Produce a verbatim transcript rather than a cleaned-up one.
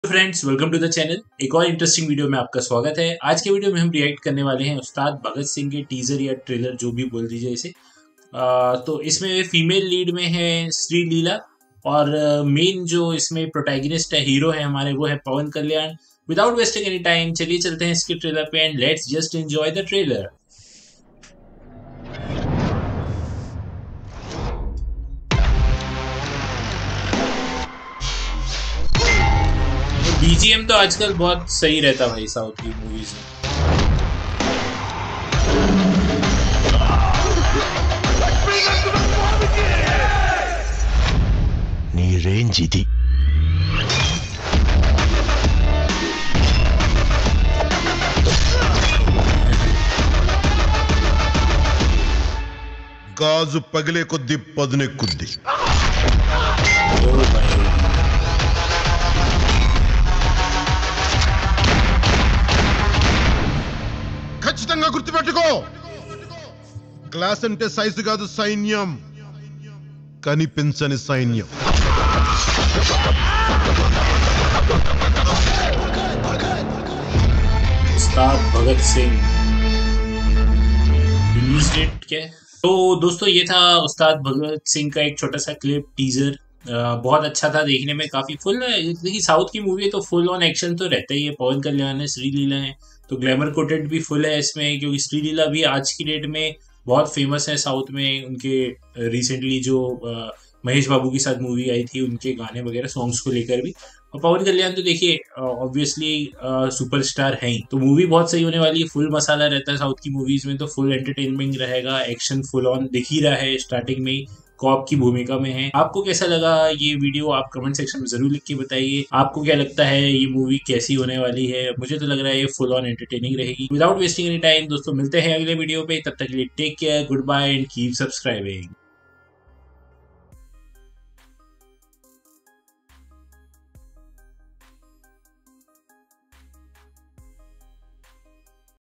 Friends, welcome to the channel. एक और interesting video में आपका स्वागत है। आज के वीडियो में हम रिएक्ट करने वाले हैं उस्ताद भगत सिंह के टीजर या ट्रेलर, जो भी बोल दीजिए इसे। आ, तो इसमें फीमेल लीड में है श्री लीला और मेन जो इसमें प्रोटैगनिस्ट है, हीरो है हमारे, वो है Pawan Kalyan. Without wasting any time चलिए चलते हैं इसके ट्रेलर पे and let's just enjoy the trailer. BGM तो आजकल बहुत सही रहता भाई साउथ की मूवीज में। నీ రేంజ్ ఇది గాజు పగిలే కొద్ది పదునెక్కుద్ది. ఖచ్చితంగా గుర్తుపెట్టుకో, గ్లాస్ అంటే సైజు కాదు, సైన్యం, కనిపించని సైన్యం. उस्ताद भगत सिंह रिलीज डेट क्या है? तो दोस्तों, ये था उस्ताद भगत सिंह का एक छोटा सा क्लिप टीजर। बहुत अच्छा था देखने में, काफी फुल। देखिए, साउथ की मूवी है तो फुल ऑन एक्शन तो रहता ही है। पवन कल्याण है, श्री लीला है, तो ग्लैमर कोटेड भी फुल है इसमें, क्योंकि श्री लीला भी आज की डेट में बहुत फेमस है साउथ में। उनके रिसेंटली जो महेश बाबू के साथ मूवी आई थी, उनके गाने वगैरह सॉन्ग्स को लेकर भी। और पवन कल्याण तो देखिए ऑब्वियसली सुपरस्टार है ही, तो मूवी बहुत सही होने वाली है। फुल मसाला रहता है साउथ की मूवीज में, तो फुल एंटरटेनमेंट रहेगा। एक्शन फुल ऑन दिख ही रहा है, स्टार्टिंग में ही कॉप की भूमिका में है। आपको कैसा लगा ये वीडियो, आप कमेंट सेक्शन में जरूर लिख के बताइए। आपको क्या लगता है ये मूवी कैसी होने वाली है? मुझे तो लग रहा है ये फुल ऑन एंटरटेनिंग रहेगी। विदाउट वेस्टिंग एनी टाइम दोस्तों, मिलते हैं अगले वीडियो पे। तब तक के लिए take care, goodbye and keep subscribing.